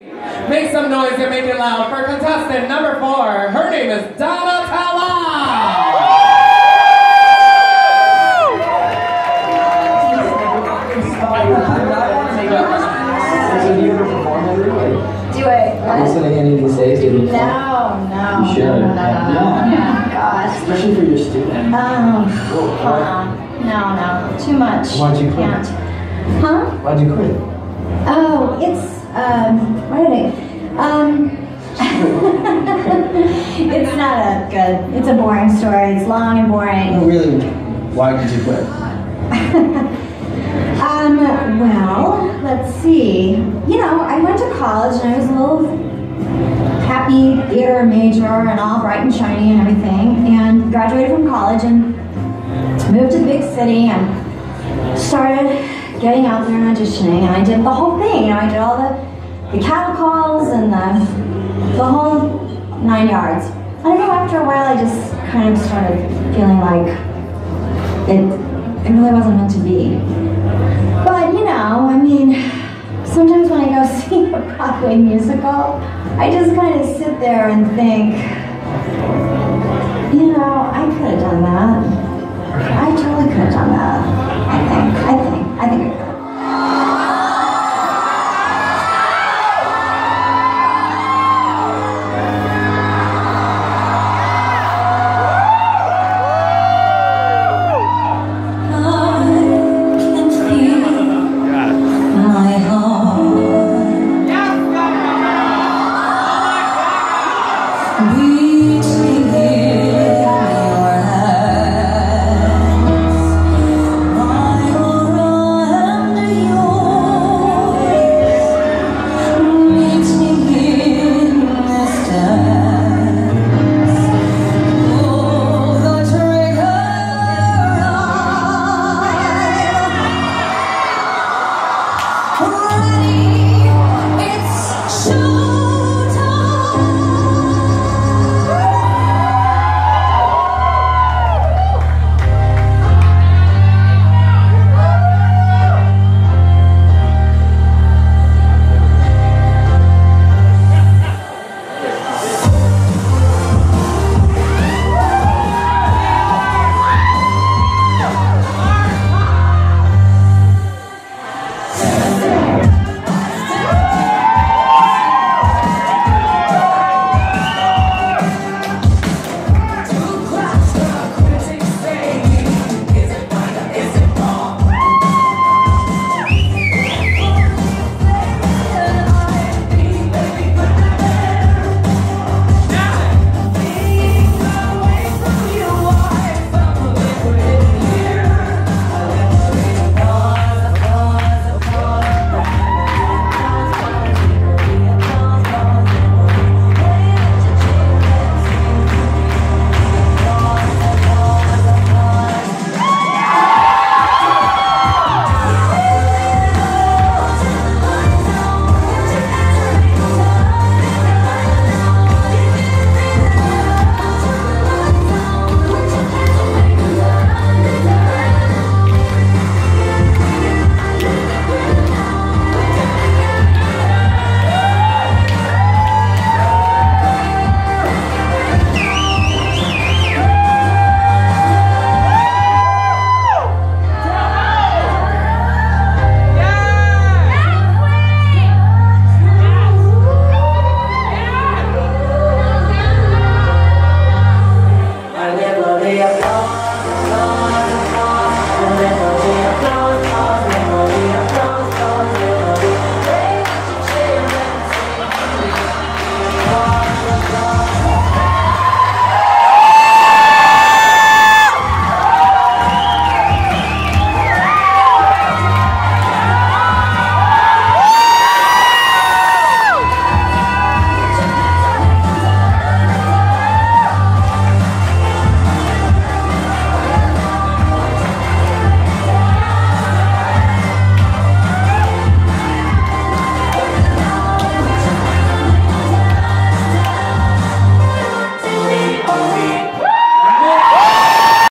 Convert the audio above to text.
Make some noise and make it loud for contestant number 4. Her name is Donatella. Do I? Listen to any of these days? No. You should. No. Gosh. Especially for your student. No. Too much. Why'd you quit? Can't. Huh? Why'd you quit? Oh, it's, it's not a good, it's a boring story. It's long and boring. No, really, why did you quit? Well, let's see. You know, I went to college and I was a little happy theater major and all bright and shiny and everything, and graduated from college and moved to the big city and started getting out there and auditioning, and I did the whole thing. You know, I did all the cattle calls and the whole 9 yards. I don't know, after a while I just kind of started feeling like it really wasn't meant to be. But, you know, I mean, sometimes when I go see a Broadway musical, I just kind of sit there and think, you know, I could have done that. I totally could have done that. I think I could have.